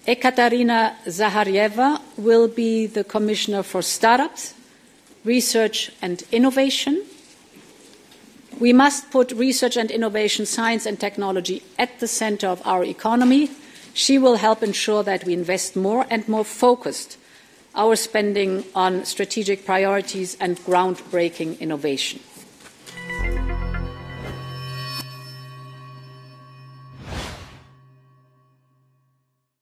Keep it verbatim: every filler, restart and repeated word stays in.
Екаterina Захариева will be the Commissioner for Startups, Research and Innovation. We must put research and innovation, science and technology at the center of our economy. She will help ensure that we invest more and more focused our spending on strategic priorities and groundbreaking innovation.